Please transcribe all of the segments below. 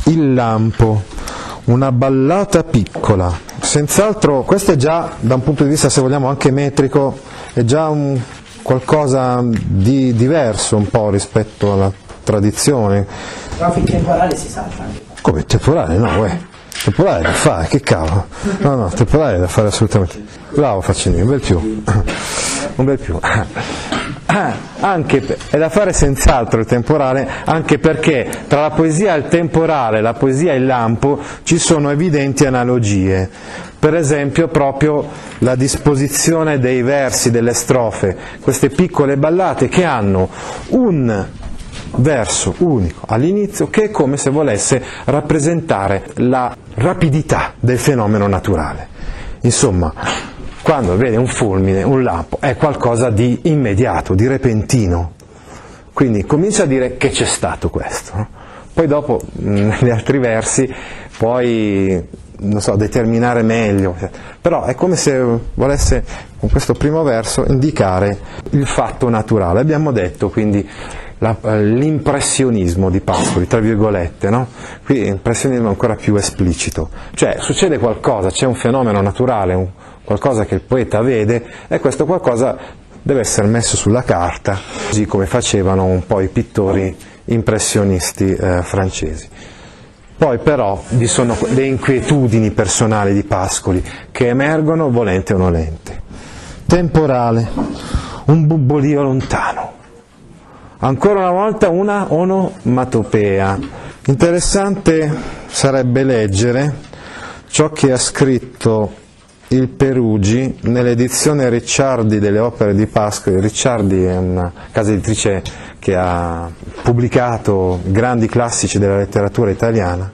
Il lampo, una ballata piccola. Senz'altro questo è già, da un punto di vista, se vogliamo, anche metrico, è già qualcosa di diverso un po' rispetto alla tradizione. Ma il temporale si salta anche. Come temporale? No, temporale da fare, che cavolo. No, temporale da fare assolutamente. Bravo Faccini, un bel più. Un bel più. È da fare senz'altro il temporale, anche perché tra la poesia e il temporale, la poesia e il lampo, ci sono evidenti analogie. Per esempio proprio la disposizione dei versi, delle strofe, queste piccole ballate che hanno un verso unico all'inizio che è come se volesse rappresentare la rapidità del fenomeno naturale. Insomma, quando vede un fulmine, un lampo, è qualcosa di immediato, di repentino. Quindi comincia a dire che c'è stato questo, no? Poi dopo, negli altri versi, puoi, non so, determinare meglio, però è come se volesse, con questo primo verso, indicare il fatto naturale. Abbiamo detto quindi l'impressionismo di Pascoli, tra virgolette, no? Qui l'impressionismo è ancora più esplicito, cioè succede qualcosa, c'è un fenomeno naturale, qualcosa che il poeta vede, e questo qualcosa deve essere messo sulla carta, così come facevano un po' i pittori impressionisti francesi. Poi però vi sono le inquietudini personali di Pascoli che emergono volente o nolente. Temporale, un bubbolio lontano. Ancora una volta una onomatopea. Interessante sarebbe leggere ciò che ha scritto il Perugi nell'edizione Ricciardi delle opere di Pascoli. Ricciardi è una casa editrice che ha pubblicato grandi classici della letteratura italiana.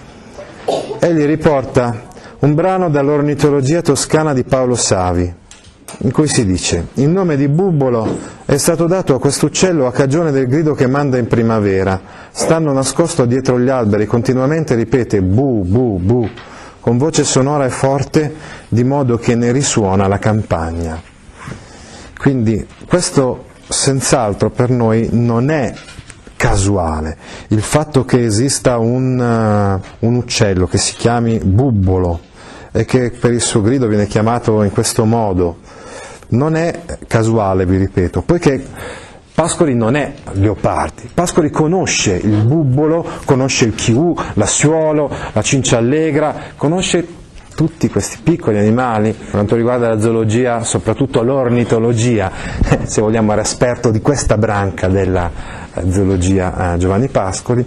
Egli riporta un brano dall'Ornitologia toscana di Paolo Savi, in cui si dice: il nome di bubbolo è stato dato a quest'uccello a cagione del grido che manda in primavera. Stando nascosto dietro gli alberi, continuamente ripete bu bu bu, con voce sonora e forte, di modo che ne risuona la campagna. Quindi questo senz'altro per noi non è casuale. Il fatto che esista un uccello che si chiami bubbolo e che per il suo grido viene chiamato in questo modo non è casuale, vi ripeto, poiché Pascoli non è Leopardi. Pascoli conosce il bubbolo, conosce il chiù, l'assuolo, la cinciallegra, conosce tutti questi piccoli animali. Per quanto riguarda la zoologia, soprattutto l'ornitologia, se vogliamo era esperto di questa branca della zoologia Giovanni Pascoli,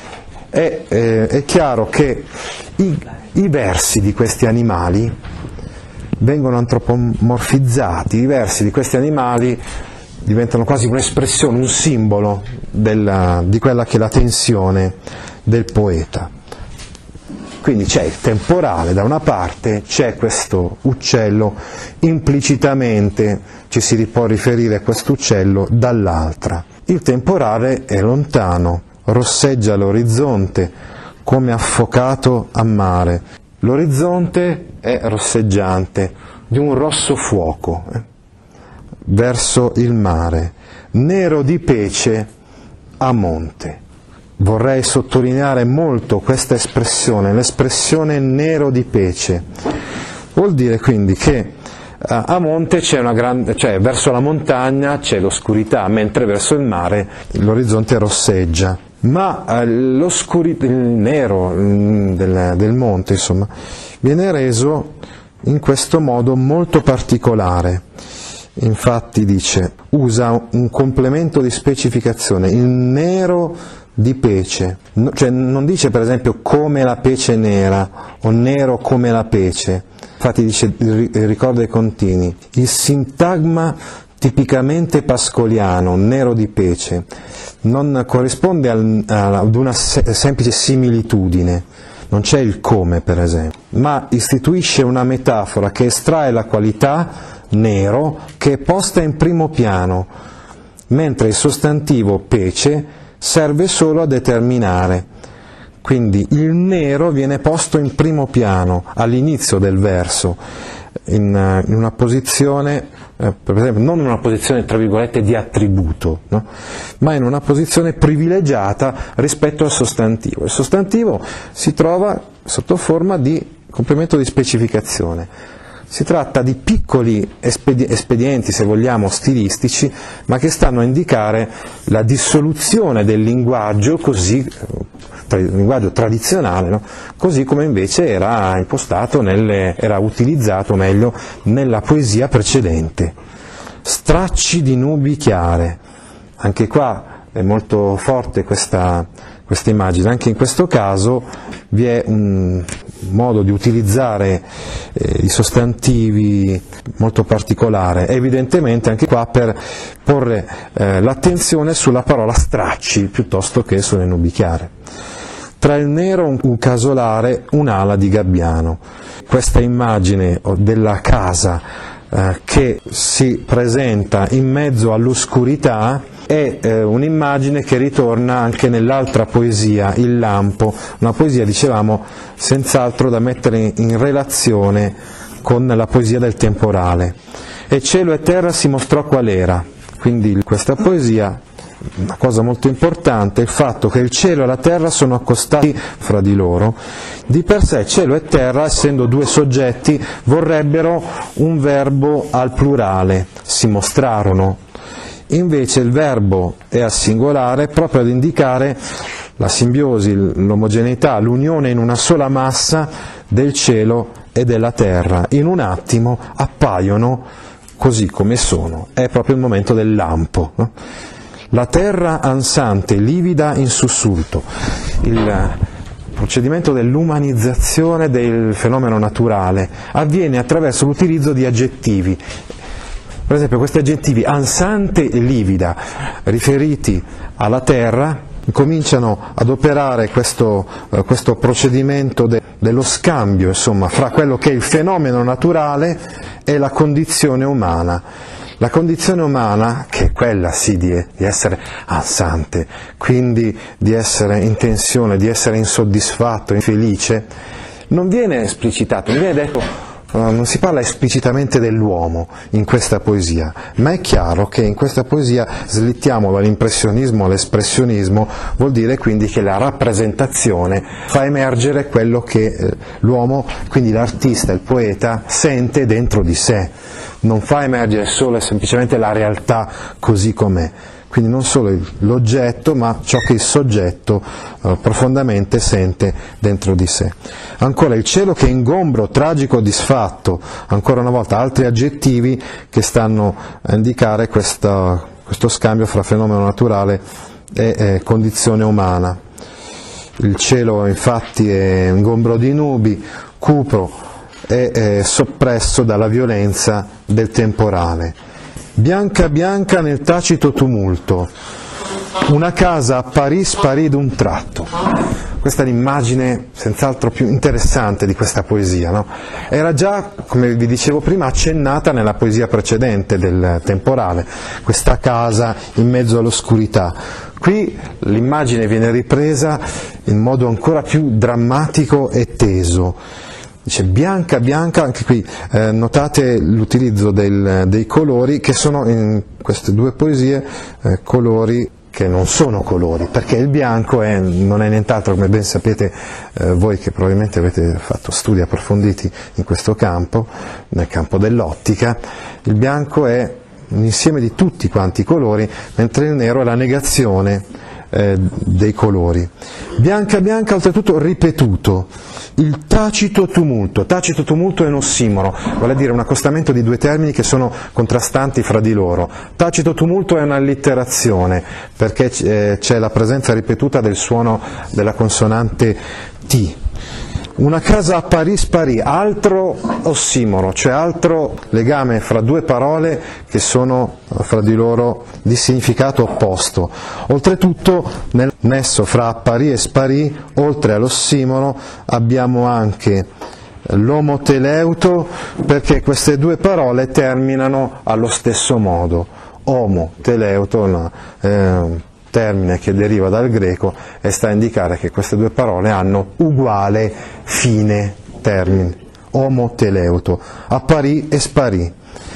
è chiaro che i versi di questi animali vengono antropomorfizzati, i versi di questi animali diventano quasi un'espressione, un simbolo di quella che è la tensione del poeta. Quindi c'è il temporale da una parte, c'è questo uccello, implicitamente ci si può riferire a questo uccello dall'altra. Il temporale è lontano, rosseggia l'orizzonte come affocato a mare. L'orizzonte è rosseggiante, di un rosso fuoco, verso il mare, nero di pece a monte. Vorrei sottolineare molto questa espressione, l'espressione nero di pece. Vuol dire quindi che a monte c'è una grande, cioè verso la montagna c'è l'oscurità, mentre verso il mare l'orizzonte rosseggia. Ma il nero del monte, insomma, viene reso in questo modo molto particolare. Infatti dice, usa un complemento di specificazione, il nero di pece, cioè non dice per esempio come la pece nera o nero come la pece, infatti dice, ricorda i contini, il sintagma tipicamente pascoliano, nero di pece, non corrisponde ad una semplice similitudine, non c'è il come per esempio, ma istituisce una metafora che estrae la qualità nero che è posta in primo piano, mentre il sostantivo pece serve solo a determinare. Quindi il nero viene posto in primo piano all'inizio del verso, in una posizione per esempio non in una posizione tra virgolette di attributo, no? Ma in una posizione privilegiata rispetto al sostantivo. Il sostantivo si trova sotto forma di complemento di specificazione. Si tratta di piccoli espedienti, se vogliamo, stilistici, ma che stanno a indicare la dissoluzione del linguaggio, così, il linguaggio tradizionale, no? Così come invece era impostato, era utilizzato meglio nella poesia precedente. Stracci di nubi chiare, anche qua è molto forte questa immagine, anche in questo caso vi è un modo di utilizzare i sostantivi molto particolare, evidentemente anche qua per porre l'attenzione sulla parola stracci piuttosto che sulle nubi chiare. Tra il nero un casolare, un'ala di gabbiano. Questa immagine della casa che si presenta in mezzo all'oscurità è un'immagine che ritorna anche nell'altra poesia, Il lampo, una poesia, dicevamo, senz'altro da mettere in relazione con la poesia del temporale. E cielo e terra si mostrò qual era, quindi questa poesia, una cosa molto importante, il fatto che il cielo e la terra sono accostati fra di loro. Di per sé cielo e terra, essendo due soggetti, vorrebbero un verbo al plurale, si mostrarono. Invece il verbo è al singolare proprio ad indicare la simbiosi, l'omogeneità, l'unione in una sola massa del cielo e della terra. In un attimo appaiono così come sono, è proprio il momento del lampo, no? La terra ansante, livida in sussulto, il procedimento dell'umanizzazione del fenomeno naturale avviene attraverso l'utilizzo di aggettivi. Per esempio questi aggettivi ansante e livida riferiti alla terra cominciano ad operare questo procedimento dello scambio, insomma, fra quello che è il fenomeno naturale e la condizione umana. La condizione umana, che è quella sì di essere ansante, quindi di essere in tensione, di essere insoddisfatto, infelice, non viene esplicitato, non viene detto. Non si parla esplicitamente dell'uomo in questa poesia, ma è chiaro che in questa poesia slittiamo dall'impressionismo all'espressionismo, vuol dire quindi che la rappresentazione fa emergere quello che l'uomo, quindi l'artista, il poeta, sente dentro di sé, non fa emergere solo e semplicemente la realtà così com'è. Quindi non solo l'oggetto, ma ciò che il soggetto profondamente sente dentro di sé. Ancora il cielo che è ingombro, tragico, disfatto, ancora una volta altri aggettivi che stanno a indicare questo scambio fra fenomeno naturale e condizione umana. Il cielo infatti è ingombro di nubi, cupo e soppresso dalla violenza del temporale. Bianca bianca nel tacito tumulto, una casa apparì, sparì d'un tratto. Questa è l'immagine senz'altro più interessante di questa poesia, no? Era già, come vi dicevo prima, accennata nella poesia precedente del temporale, questa casa in mezzo all'oscurità. Qui l'immagine viene ripresa in modo ancora più drammatico e teso. Dice bianca, bianca, anche qui notate l'utilizzo dei colori che sono in queste due poesie colori che non sono colori, perché il bianco non è nient'altro, come ben sapete voi che probabilmente avete fatto studi approfonditi in questo campo, nel campo dell'ottica, il bianco è un insieme di tutti quanti i colori, mentre il nero è la negazione dei colori. Bianca bianca oltretutto ripetuto, il tacito tumulto è un ossimoro, vale a dire un accostamento di due termini che sono contrastanti fra di loro. Tacito tumulto è un'allitterazione perché c'è la presenza ripetuta del suono della consonante T. Una casa apparì, sparì, altro ossimoro, cioè altro legame fra due parole che sono fra di loro di significato opposto. Oltretutto nel nesso fra apparì e sparì, oltre all'ossimoro, abbiamo anche l'omoteleuto, perché queste due parole terminano allo stesso modo. Omoteleuto, termine che deriva dal greco e sta a indicare che queste due parole hanno uguale fine termine, omoteleuto, apparì e sparì.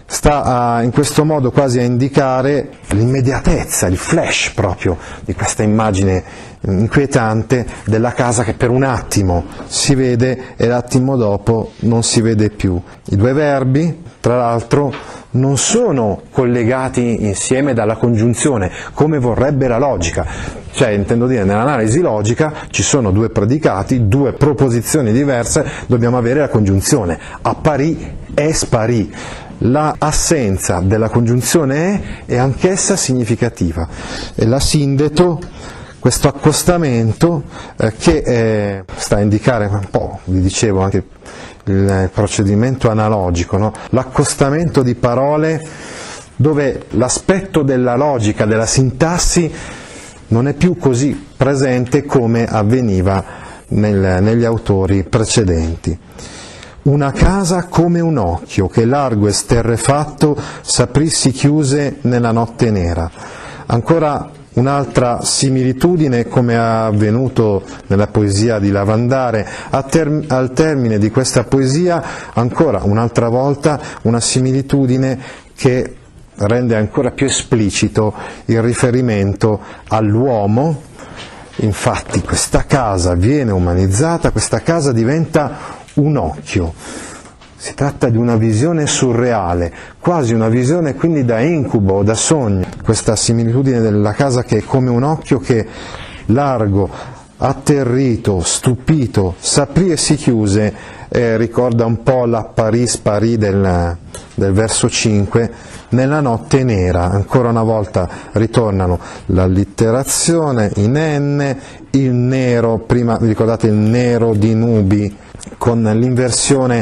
sta in questo modo quasi a indicare l'immediatezza, il flash proprio di questa immagine inquietante della casa che per un attimo si vede e l'attimo dopo non si vede più. I due verbi, tra l'altro, non sono collegati insieme dalla congiunzione, come vorrebbe la logica. Cioè, intendo dire, nell'analisi logica ci sono due predicati, due proposizioni diverse, dobbiamo avere la congiunzione. Apparì e sparì. La assenza della congiunzione è anch'essa significativa. E la sindeto, questo accostamento che sta a indicare un po', vi dicevo, anche il procedimento analogico, no? L'accostamento di parole dove l'aspetto della logica, della sintassi non è più così presente come avveniva negli autori precedenti. Una casa come un occhio che largo e sterrefatto s'aprissi chiuse nella notte nera. Ancora un'altra similitudine, come è avvenuto nella poesia di Lavandare, al termine di questa poesia ancora un'altra volta una similitudine che rende ancora più esplicito il riferimento all'uomo. Infatti questa casa viene umanizzata, questa casa diventa un occhio. Si tratta di una visione surreale, quasi una visione quindi da incubo o da sogno. Questa similitudine della casa che è come un occhio che largo, atterrito, stupito, s'aprì e si chiuse, ricorda un po' l'apparì-sparì del verso 5, nella notte nera. Ancora una volta ritornano l'allitterazione in N, il nero, prima vi ricordate il nero di nubi, con l'inversione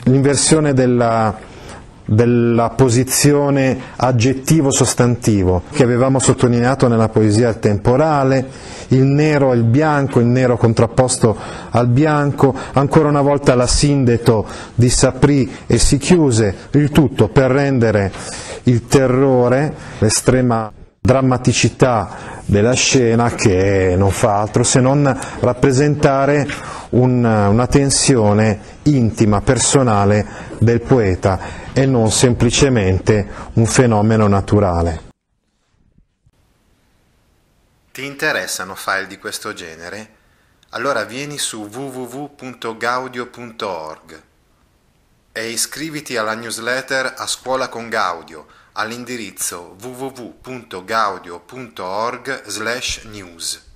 della posizione aggettivo-sostantivo che avevamo sottolineato nella poesia temporale, il nero e il nero contrapposto al bianco, ancora una volta la sindeto di s'aprì e si chiuse, il tutto per rendere il terrore, l'estrema drammaticità della scena, che non fa altro se non rappresentare una tensione intima, personale del poeta e non semplicemente un fenomeno naturale. Ti interessano file di questo genere? Allora vieni su www.gaudio.org e iscriviti alla newsletter A Scuola con Gaudio all'indirizzo www.gaudio.org/news.